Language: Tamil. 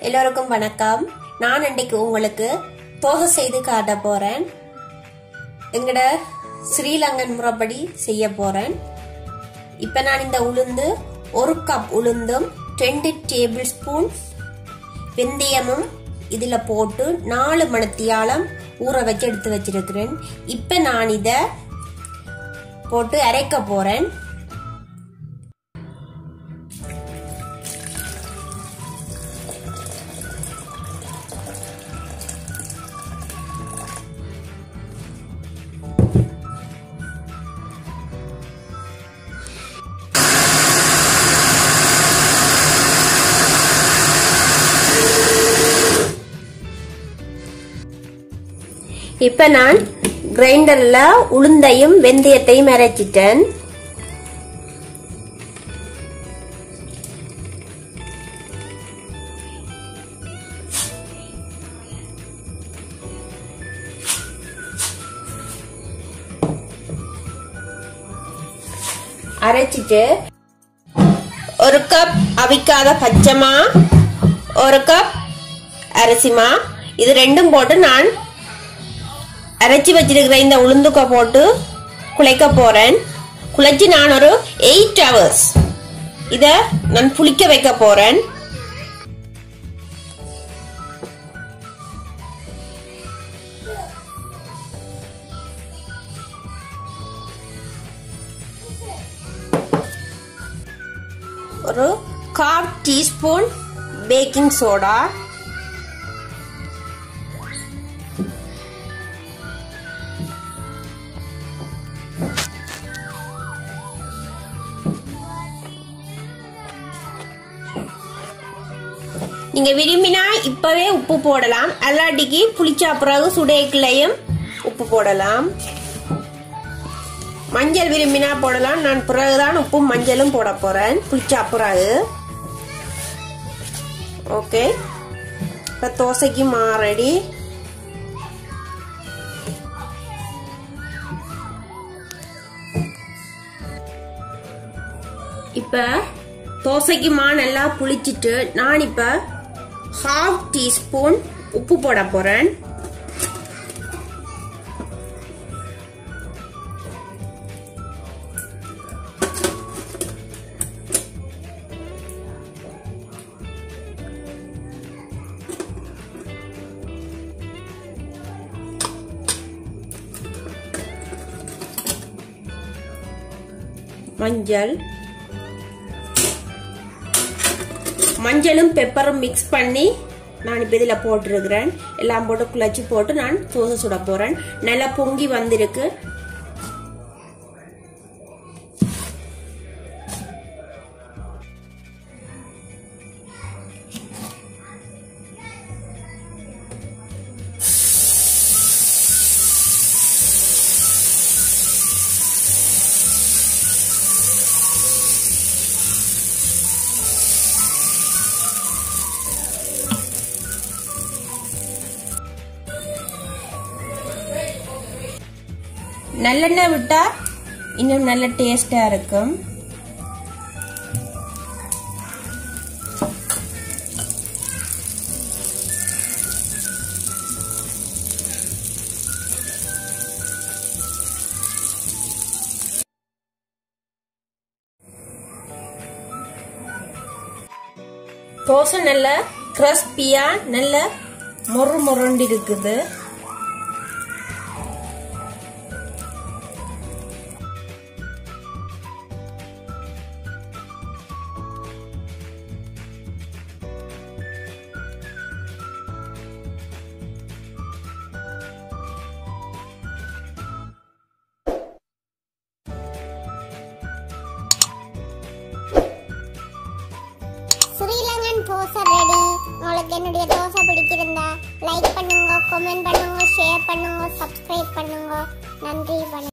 எல்லோருக்கும் வணக்கம். நான் இன்றைக்கு உங்களுக்கு தோசை செய்து காட்ட போறேன். எங்கட ஸ்ரீலங்கன் முறைப்படி செய்ய போறேன். இப்ப நான் இந்த உளுந்து 1 கப் உளுந்தும் 2 டேபிள் ஸ்பூன் வெந்தயமும் இதுல போட்டு 4 மணித்தியாலம் ஊற வச்சு எடுத்து வச்சிருக்கிறேன். இப்ப நான் இத போட்டு அரைக்க போறேன். இப்ப நான் கிரைண்டர்ல உளுந்தையும் வெந்தயத்தையும் அரைச்சிட்டேன். அரைச்சிட்டு 1 கப் அவிக்காத பச்சைமா, 1 கப் அரிசிமா, இது ரெண்டும் போட்டு நான் அரைச்சி வச்சிருக்கிற இந்த உளுந்துக்க போட்டு குழைக்க போறேன். குழைச்சி நான் ஒரு 8 hours இத நான் புளிக்க வைக்க போறேன். ஒரு 1/4 டீஸ்பூன் பேக்கிங் சோடா, நீங்க விரும்பினா இப்பவே உப்பு போடலாம், அல்லாட்டிக்கு புளிச்சா பிறகு சுடேக்கிலையும் உப்பு போடலாம். மஞ்சள் விரும்பினா போடலாம், நான் பிறகுதான் உப்பும் மஞ்சளும் போட போறேன் புளிச்சா பிறகு. ஓகே, இப்ப தோசைக்கு மாறடி. இப்ப தோசைக்கு மா நல்லா புளிச்சிட்டு நான் இப்ப 1/2 டீஸ்பூன் உப்பு போட போறேன். மஞ்சளும் பெப்பரும் மிக்ஸ் பண்ணி நான் இப்ப இதுல போட்டிருக்கிறேன். எல்லாம் போட்டு குழச்சி போட்டு நான் தோசை சுட போறேன். நல்லா பொங்கி வந்திருக்கு. நல்லெண்ணெய் விட்டா இன்னும் நல்ல டேஸ்டா இருக்கும். தோசை நல்ல கிறிஸ்பியா நல்ல மொறு மொறுண்டு இருக்குது. ஸ்ரீலங்கன் தோசை ரெடி. உங்களுக்கு என்னுடைய தோசை பிடிச்சிருந்தா லைக் பண்ணுங்க, கமெண்ட் பண்ணுங்க, ஷேர் பண்ணுங்க, சப்ஸ்கிரைப் பண்ணுங்க. நன்றி, வணக்கம்.